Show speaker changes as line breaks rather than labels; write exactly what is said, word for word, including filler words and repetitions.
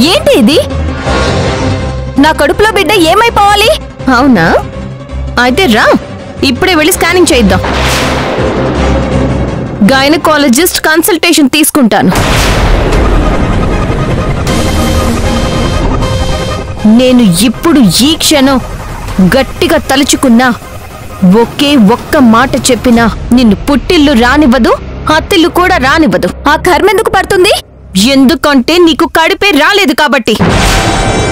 ఏంటి ఇది? నా కడుపులో బిడ్డ ఏమైపోవాలి? అవునా, అయితే రా, ఇప్పుడే వెళ్ళి స్కానింగ్ చేయిద్దాం. గైనకాలజిస్ట్ కన్సల్టేషన్ తీసుకుంటాను. నేను ఇప్పుడు ఈ క్షణం గట్టిగా తలుచుకున్నా ఒకే ఒక్క మాట చెప్పినా నిన్ను పుట్టిల్లు రానివ్వదు, అత్తిల్లు కూడా రానివ్వదు. ఆ కర్మెందుకు పడుతుంది? ఎందుకంటే నీకు కడుపే రాలేదు కాబట్టి.